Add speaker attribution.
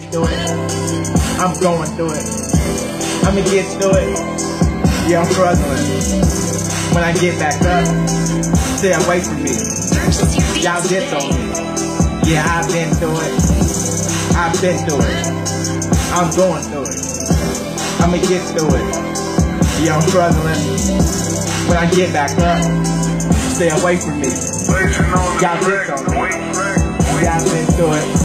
Speaker 1: through it. I'm going through it. I'ma get through it. Yeah, I'm struggling. When I get back up, stay away from me. Y'all get on me. Yeah, I've been through it. I've been through it. I'm going through it. I'ma get through it. Yeah, I'm struggling. When I get back up, stay away from me. Y'all get on me. Yeah, I've been through it.